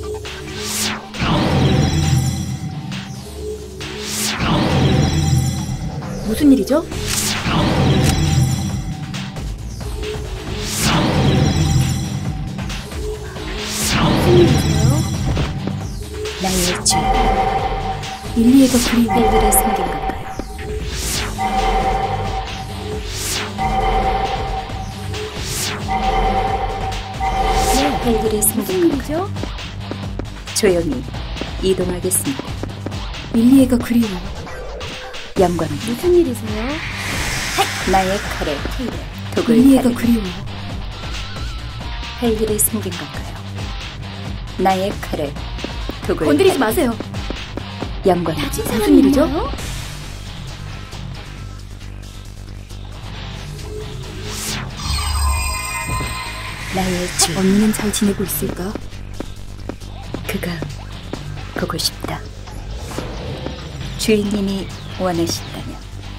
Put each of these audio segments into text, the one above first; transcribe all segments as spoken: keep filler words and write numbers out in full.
무슨 일이죠? 무슨 일이세요? 나의 죄, 릴리에가 그리워. 헬들의 생긴 건가요? 네, 헬들의 무슨 생긴 건가요? 일이죠? 조용히 이동하겠습니다. 릴리에가 그리워. 영광입니다. 무슨 일이세요? 나의 칼에 독을 릴리에가 바르는 그리워. 헬들의 생긴 건가요? 나의 칼에 독을 건드리지 바르는 마세요. 영광입니다. 다친 무슨 일이죠? 나의 죄, 언니는 잘 지내고 있을까? 그가 보고 싶다. 주인님이 원하신다면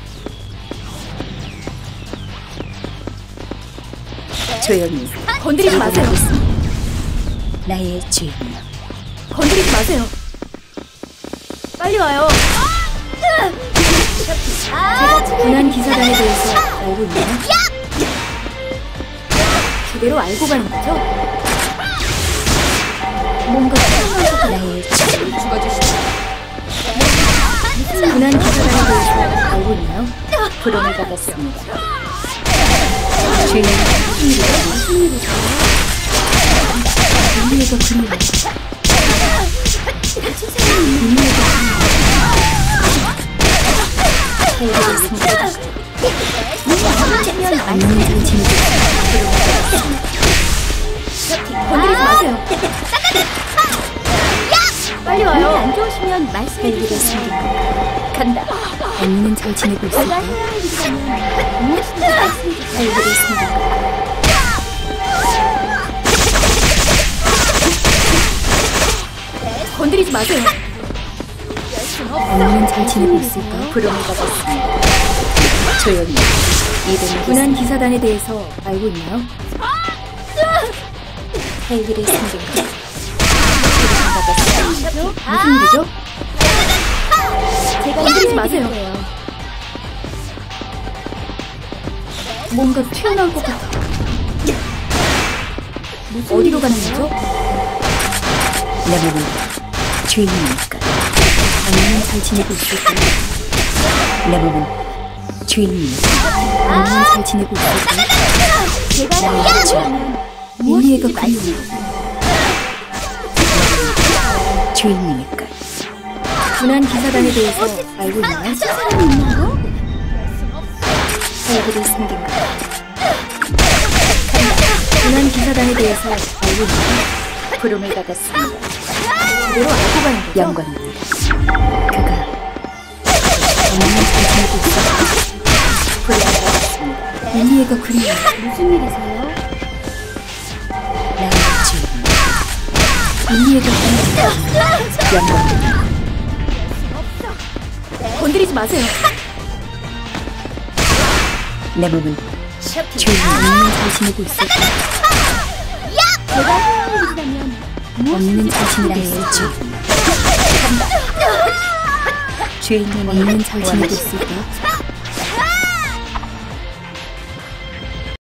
조용히 건드리지 마세요. 이동하겠습니다. 나의 주인이여, 건드리지 마세요. 빨리 와요. 제가 군한 기사단에 대해서 알고 있나요? 제대로 알고 가는 거죠? 뭔가 필요한 것 같아요. 나의 죄, 군한 기사단에 대해서 알고 있나요? 부름을 받았습니다. 주인님, 무슨 일이죠? 릴리에가 그리워. 다친 사람이 릴리에가 헬들의 생긴 그리워. 언니는 잘 지내고 있을까? 건드리지 마세요. 빨리 와요. 안 좋으시면 말씀해 헬들의 주세요. 생긴 건가요? 간다. 언니는 잘 지내고 있을까? 헬들의 생긴 건가요? 건드리지 마세요. 언니는 잘 지내고 있을까? 부름을 받았습니다. 조용히 이동하겠습니다. 군한 기사단에 대해서 알고 있나요? 헬들의 생긴 건가요? 부름을 받았습니다. 무슨 일이죠? 제가 건드리지 마세요. 뭔가 튀어나올 것 같아. 어디로 가는 거죠? 내 몸은 주인이니까. 언니는 잘 지내고 있을까? 내 몸은 주인이니까. 언니는 잘 지내고 있을까? 제가 나의 죄, 릴리에가 그리워. 주인이니까. 군한 기사단에 대해서 알고 있나요? 사람이 있나요? 헬들의 생긴 건가요? 군한 기사단에 대해서 알고 있나요? 부름을 받았습니다. 제대로 알고 가는 거죠? 영광입니다. 그가 언니는 잘 지내고 있을까? 부름을 받았습니다. 릴리에가 그리워. 무슨 일이세요? 나의 주인, 릴리에가 그리워. 영광입니다. 건드리지 마세요. 내 몸은 주인, 언니는 잘 지내고 있을까? 제가 해야 할 일이라면 언니는 잘 지내고 나의 있을까? 주인. 주인님이 언니는 잘 지내고 원하시- 있을까?